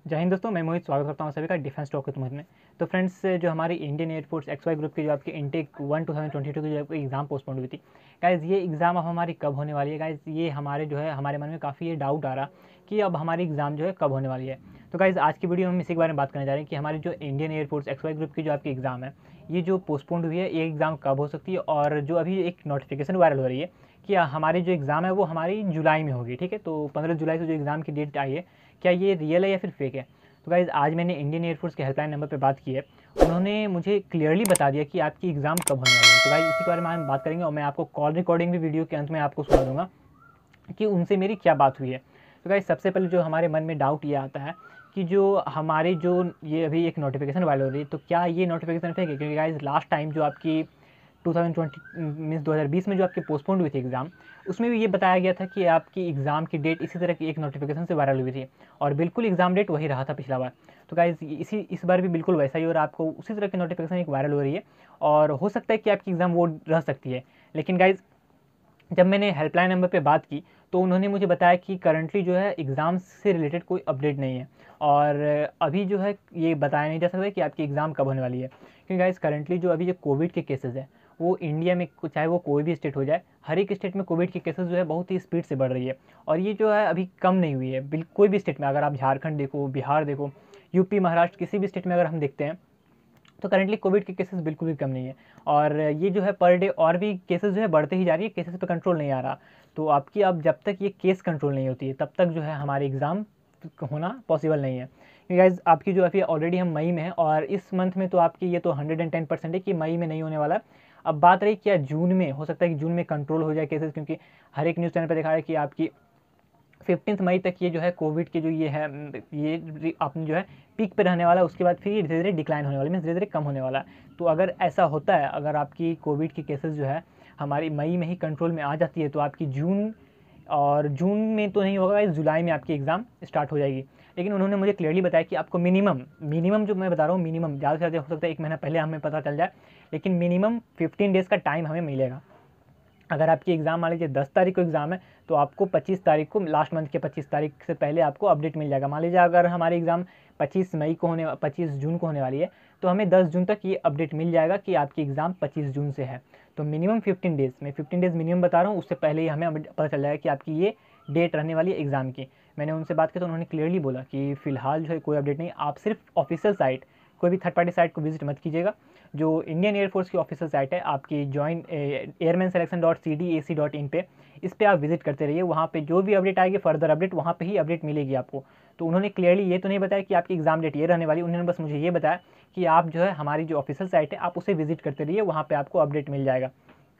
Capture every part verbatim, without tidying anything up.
जय हिंद दोस्तों, मैं मोहित स्वागत करता हूं सभी का डिफेंस टॉक विद मोहित में। तो फ्रेंड्स, जो हमारी Indian air force X Y group की जो आपकी intake one two thousand twenty two की जो आपकी एग्जाम पोस्टपोन हुई थी गाइज, ये एग्ज़ाम अब हमारी कब होने वाली है गाइज, ये हमारे जो है हमारे मन में काफ़ी ये डाउट आ रहा कि अब हमारी एग्ज़ाम जो है कब होने वाली है। तो गाइज आज की वीडियो में हम इसी के बारे में बात करने जा रहे हैं कि हमारी जो Indian air force X Y group की जो आपकी एग्ज़ाम है, ये जो पोस्टपोन्ड हुई है, ये एग्ज़ाम कब हो सकती है। और जो अभी एक नोटिफिकेशन वायरल हो रही है कि हमारी जो एग्ज़ाम है वो हमारी जुलाई में होगी, ठीक है। तो पंद्रह जुलाई से जो एग्ज़ाम की डेट आई है, क्या ये रियल है या फिर फेक है। तो गाइज़ आज मैंने इंडियन एयरफोर्स के हेल्पलाइन नंबर पे बात की है, उन्होंने मुझे क्लियरली बता दिया कि आपकी एग्ज़ाम कब होने वाली है। तो गाइज़ इसी के बारे में हम बात करेंगे और मैं आपको कॉल रिकॉर्डिंग भी वीडियो के अंत में आपको सुना दूंगा कि उनसे मेरी क्या बात हुई है। तो गाइज़ सबसे पहले जो हमारे मन में डाउट ये आता है कि जो हमारी जो ये अभी एक नोटिफिकेशन वायरल हो रही है, तो क्या ये नोटिफिकेशन फेक है। क्योंकि गाइज़ लास्ट टाइम जो आपकी टू थाउजेंड ट्वेंटी मीन्स दो हज़ार बीस में जो आपकी पोस्टपोन्ड हुई थी एग्ज़ाम, उसमें भी ये बताया गया था कि आपकी एग्ज़ाम की डेट इसी तरह की एक नोटिफिकेशन से वायरल हुई थी और बिल्कुल एग्ज़ाम डेट वही रहा था पिछला बार। तो गाइज़ इसी इस बार भी बिल्कुल वैसा ही और आपको उसी तरह की नोटिफिकेशन एक वायरल हो रही है और हो सकता है कि आपकी एग्ज़ाम वो रह सकती है। लेकिन गाइज़ जब मैंने हेल्पलाइन नंबर पे बात की तो उन्होंने मुझे बताया कि करंटली जो है एग्ज़ाम से रिलेटेड कोई अपडेट नहीं है और अभी जो है ये बताया नहीं जा सकता कि आपकी एग्ज़ाम कब होने वाली है। क्योंकि गाइज़ करंटली जो अभी जो कोविड के केसेस है वो इंडिया में, चाहे वो कोई भी स्टेट हो जाए, हर एक स्टेट में कोविड के केसेस जो है बहुत ही स्पीड से बढ़ रही है और ये जो है अभी कम नहीं हुई है। बिल्कुल कोई भी स्टेट में, अगर आप झारखंड देखो, बिहार देखो, यूपी, महाराष्ट्र, किसी भी स्टेट में अगर हम देखते हैं तो करंटली कोविड के केसेस बिल्कुल भी कम नहीं है और ये जो है पर डे और भी केसेस जो है बढ़ते ही जा रही है, केसेस पे कंट्रोल नहीं आ रहा। तो आपकी अब जब तक ये केस कंट्रोल नहीं होती है तब तक जो है हमारी एग्ज़ाम होना पॉसिबल नहीं है। क्योंकि गाइज आपकी जो अभी ऑलरेडी हम मई में है और इस मंथ में तो आपकी ये तो हंड्रेड एंड टेन परसेंट है कि मई में नहीं होने वाला। अब बात रही क्या जून में, हो सकता है कि जून में कंट्रोल हो जाए केसेस, क्योंकि हर एक न्यूज़ चैनल पर दिखा रहा है कि आपकी फिफ्टींथ मई तक ये जो है कोविड के जो ये है ये आपने जो है पीक पे रहने वाला है, उसके बाद फिर ये धीरे धीरे डिक्लाइन होने वाला है, धीरे धीरे कम होने वाला है। तो अगर ऐसा होता है, अगर आपकी कोविड की केसेस जो है हमारी मई में ही कंट्रोल में आ जाती है तो आपकी जून, और जून में तो नहीं होगा, इस जुलाई में आपकी एग्ज़ाम स्टार्ट हो जाएगी। लेकिन उन्होंने मुझे क्लियरली बताया कि आपको मिनिमम मिनिमम जो मैं बता रहा हूँ, मिनिमम ज़्यादा से ज़्यादा हो सकता है एक महीना पहले हमें पता चल जाए, लेकिन मिनिमम फिफ्टीन डेज़ का टाइम हमें मिलेगा। अगर आपकी एग्ज़ाम मान लीजिए दस तारीख को एग्ज़ाम है तो आपको पच्चीस तारीख को, लास्ट मंथ के पच्चीस तारीख से पहले आपको अपडेट मिल जाएगा। मान लीजिए अगर हमारी एग्ज़ाम पच्चीस मई को होने पच्चीस जून को होने वाली है तो हमें दस जून तक ये अपडेट मिल जाएगा कि आपकी एग्ज़ाम पच्चीस जून से है। तो मिनिमम फिफ्टीन डेज़, मैं फिफ्टीन डेज़ मिनिमम बता रहा हूँ, उससे पहले ही हमें पता चल जाएगा कि आपकी ये डेट रहने वाली है एग्ज़ाम की। मैंने उनसे बात की तो उन्होंने क्लियरली बोला कि फ़िलहाल जो है कोई अपडेट नहीं, आप सिर्फ ऑफिशियल साइट, कोई भी थर्ड पार्टी साइट को विजिट मत कीजिएगा। जो इंडियन एयरफोर्स की ऑफिशियल साइट है आपकी join airman selection dot C D A C dot in पे, इस पर आप विजिट करते रहिए। वहाँ पे जो भी अपडेट आएगी, फर्दर अपडेट वहाँ पे ही अपडेट मिलेगी आपको। तो उन्होंने क्लियरली ये तो नहीं बताया कि आपकी एग्जाम डेट ये रहने वाली, उन्होंने बस मुझे ये बताया कि आप जो है हमारी जो ऑफिशियल साइट है आप उसे विजिट करते रहिए, वहाँ पे आपको अपडेट मिल जाएगा।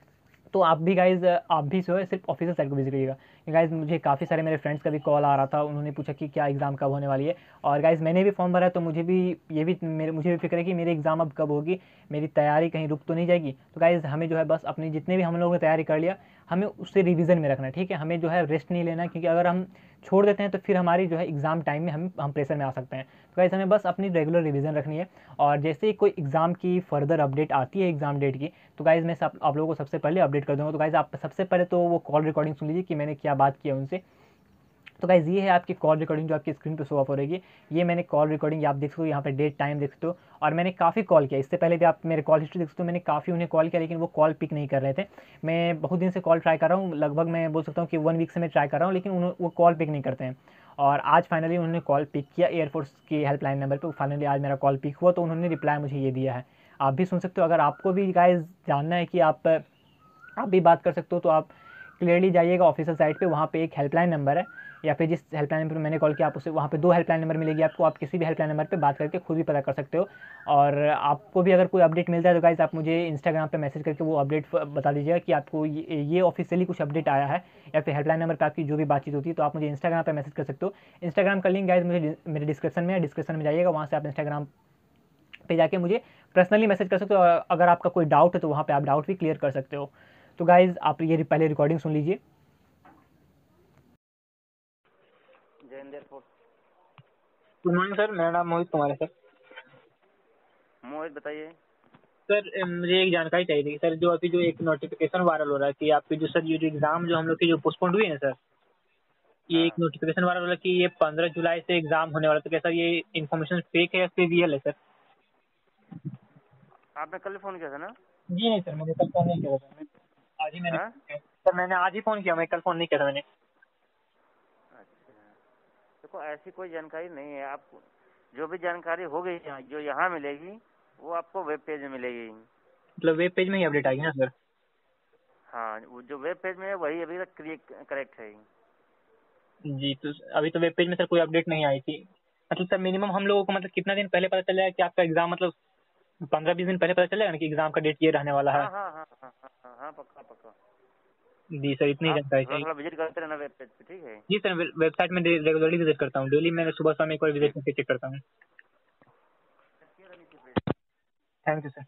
तो आप भी गाइज़ आप भी जो है सिर्फ ऑफिशियल साइट को विजिट करिएगा। गाइज़ मुझे काफ़ी सारे मेरे फ्रेंड्स का भी कॉल आ रहा था, उन्होंने पूछा कि क्या एग्ज़ाम कब होने वाली है। और गाइज़ मैंने भी फॉर्म भरा है तो मुझे भी ये भी मेरे मुझे भी फिक्र है कि मेरी एग्ज़ाम अब कब होगी, मेरी तैयारी कहीं रुक तो नहीं जाएगी। तो गाइज़ हमें जो है बस अपनी जितने भी हम लोगों ने तैयारी कर लिया, हमें उससे रिवीजन में रखना है, ठीक है। हमें जो है रेस्ट नहीं लेना, क्योंकि अगर हम छोड़ देते हैं तो फिर हमारी जो है एग्ज़ाम टाइम में हम हम प्रेशर में आ सकते हैं। तो गाइज़ हमें बस अपनी रेगुलर रिवीजन रखनी है और जैसे ही कोई एग्ज़ाम की फर्दर अपडेट आती है एग्ज़ाम डेट की, तो गाइज़ मैं सब आप लोगों को सबसे पहले अपडेट कर दूँगा। तो गाइज़ आप सबसे पहले तो वो कॉल रिकॉर्डिंग सुन लीजिए कि मैंने क्या बात की है उनसे। तो गाइज़ ये है आपकी कॉल रिकॉर्डिंग जो आपकी स्क्रीन पे शो ऑफ हो रहेगी। ये मैंने कॉल रिकॉर्डिंग आप देख सकते हो, यहाँ पे डेट टाइम देख सकते हो। और मैंने काफ़ी कॉल किया, इससे पहले भी आप मेरे कॉल हिस्ट्री देख सकते हो, मैंने काफ़ी उन्हें कॉल किया लेकिन वो कॉल पिक नहीं कर रहे थे। मैं बहुत दिन से कॉल ट्राई कर रहा हूँ, लगभग मैं बोल सकता हूँ कि वन वीक से मैं ट्राई कर रहा हूँ, लेकिन उन्होंने वो कॉल पिक नहीं करते हैं। और आज फाइनली उन्होंने कॉल पिक किया एयरफोर्स की हेल्पलाइन नंबर पर, फाइनली आज मेरा कॉल पिक हुआ तो उन्होंने रिप्लाई मुझे ये दिया है। आप भी सुन सकते हो, अगर आपको भी गाइज़ जानना है कि आप आप भी बात कर सकते हो तो आप क्लियरली जाइएगा ऑफिशियल साइट पे, वहाँ पे एक हेल्पलाइन नंबर है, या फिर जिस हेल्पलाइन नंबर पर मैंने कॉल किया आप उसे, वहाँ पे दो हेल्पलाइन नंबर मिलेगी आपको, आप किसी भी हेल्पलाइन नंबर पे बात करके खुद भी पता कर सकते हो। और आपको भी अगर कोई अपडेट मिलता है तो गाइज़ आप मुझे इंस्टाग्राम पे मैसेज करके वो अपडेट बता दीजिएगा कि आपको ये ये ऑफिशियली कुछ अपडेट आया है, या फिर हेल्पलाइन नंबर पर आपकी जो भी बातचीत होती है तो आप मुझे इंस्टाग्राम पर मैसेज कर सकते हो। इंस्टाग्राम का लिंक गाइज़ मुझे मेरे डिस्क्रिप्शन में है, डिस्क्रिप्शन में जाइएगा, वहाँ से आप इंस्टाग्राम पे जाके मुझे पर्सनली मैसेज कर सकते हो। और अगर आपका कोई डाउट है तो वहाँ पे आप डाउट भी क्लियर कर सकते हो। तो गाइज़ आप ये पहले रिकॉर्डिंग सुन लीजिए। गुड मॉर्निंग सर, मेरा नाम मोहित कुमार है सर। मोहित बताइए सर अ, मुझे एक जानकारी चाहिए थी सर। जो अभी जो एक नोटिफिकेशन वायरल हो रहा है कि आपकी जो सर ये जो एग्ज़ाम जो हम लोग की जो पोस्टपोन्ड हुई है सर, ये एक नोटिफिकेशन वाला बोला कि ये पंद्रह जुलाई से एग्जाम होने वाला, तो क्या सर ये इन्फॉर्मेशन फेक है या फिर रियल है सर? आपने कल फ़ोन किया था ना? जी नहीं सर, मैंने कल फोन नहीं किया था सर, आज ही मैंने हाँ? फोन किया। सर मैंने आज ही फोन किया, मैं कल फोन नहीं किया था मैंने। अच्छा, देखो ऐसी कोई जानकारी नहीं है। आपको जो भी जानकारी होगी यहाँ जो यहाँ मिलेगी वो आपको वेब पेज में मिलेगी। मतलब वेब पेज में ही अपडेट आएगी ना सर? हाँ, वो जो वेब पेज में है वही अभी तक करेक्ट है। जी, तो अभी तो वेब पेज में सर कोई अपडेट नहीं आई थी। मतलब सर मिनिमम हम लोगों को मतलब कितना दिन पहले पता चलेगा कि आपका एग्जाम, मतलब पंद्रह बीस दिन पहले पता चलेगा ना कि एग्जाम का डेट ये रहने वाला है? हाँ हाँ हाँ हाँ हाँ हाँ हाँ, पक्का पक्का। जी सर, इतनी आप जानकारी थोड़ा चाहिए। थोड़ा विजिट करते रहना वेब पेज पे, ठीक है? जी सर, वेबसाइट में रेगुलरली विजिट करता हूँ, डेली मैं सुबह शाम एक बार विजिट करके चेक करता हूँ। Thank you sir.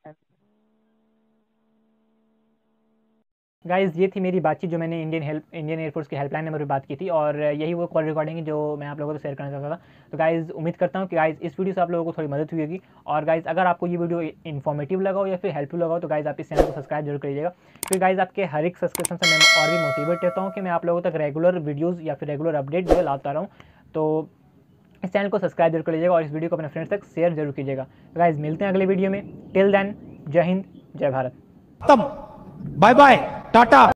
गाइज़ ये थी मेरी बातचीत जो मैंने इंडियन हेल्प इंडियन एयरफोर्स की हेल्पलाइन नंबर पर बात की थी, और यही वो कॉल रिकॉर्डिंग है जो मैं आप लोगों को शेयर करना चाहता था। तो गाइज़ उम्मीद करता हूँ कि गाइज़ इस वीडियो से आप लोगों को थोड़ी मदद हुई होगी। और गाइज़ अगर आपको ये वीडियो इन्फॉर्मेटिव लगा हो या फिर हेल्पफुल लगा हो तो गाइज़ आप इस चैनल को सब्सक्राइब जरूर करिएगा, क्योंकि गाइज़ आपके हर एक सब्सक्रिप्शन से मैं और भी मोटिवेट रहता हूँ कि मैं आप लोगों तक रेगुलर वीडियोज़ या फिर रेगुलर अपडेट जो है लाता रहूँ। तो इस चैनल को सब्सक्राइब जरूर कर लीजिएगा और इस वीडियो को अपने फ्रेंड्स तक शेयर जरूर कीजिएगा। तो गाइज़ मिलते हैं अगले वीडियो में। टिल देन, जय हिंद, जय भारत। खत्म, बाय बाय, टाटा।